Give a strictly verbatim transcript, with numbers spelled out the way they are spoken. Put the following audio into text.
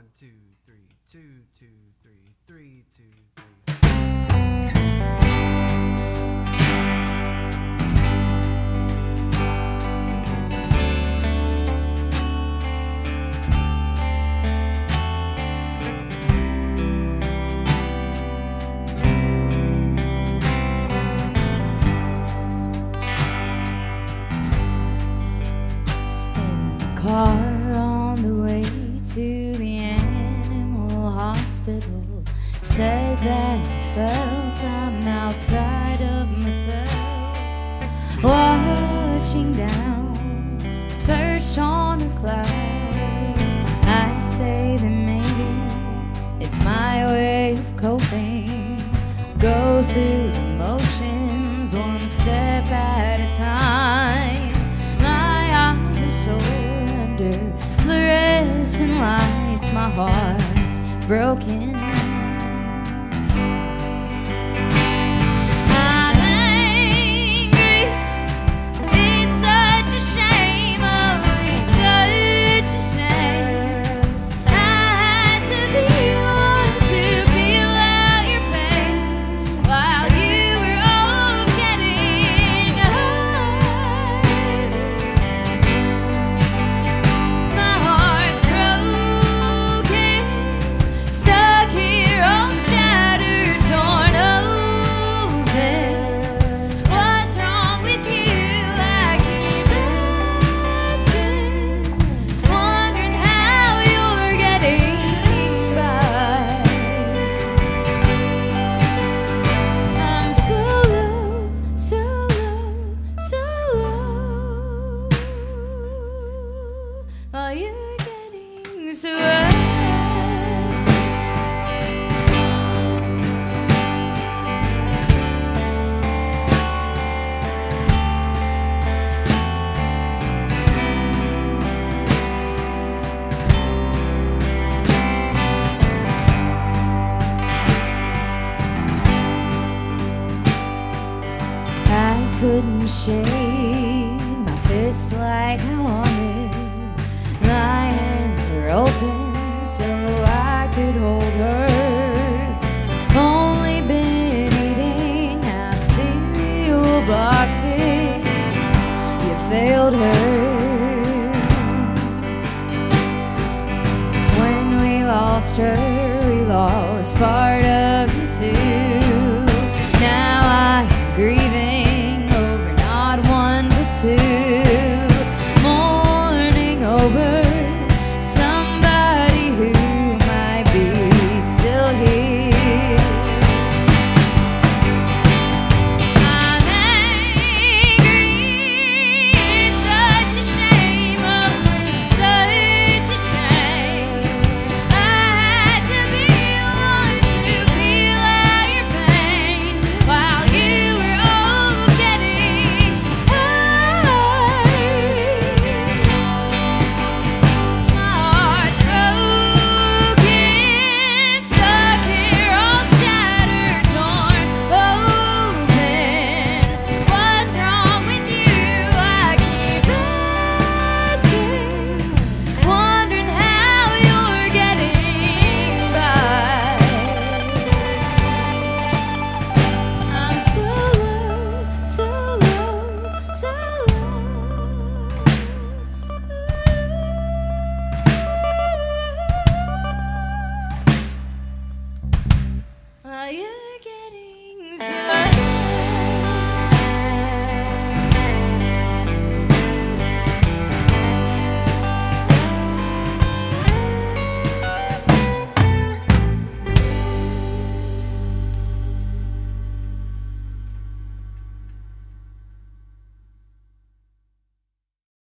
One, two, three, two, two, three, three, two, three. Car on the way to the animal hospital, said that I felt I'm outside of myself, watching down, perched on a cloud. I say that maybe it's my way of coping, go through the motions one step at a time. My eyes are sore under fluorescent lights, my heart's broken. I'm angry, it's such a shame, oh, it's such a shame. I had to be the one to feel out your pain while you were all getting high. My heart's broken, stuck here all shattered, torn open. What's wrong with you? I keep asking, wondering how you're getting by. I'm so low, so low, so low, while you're getting so high. I couldn't shake my fists like I wanted. My hands were open so I could hold her. Only been eating out of cereal boxes. You failed her. When we lost her, we lost part of you too.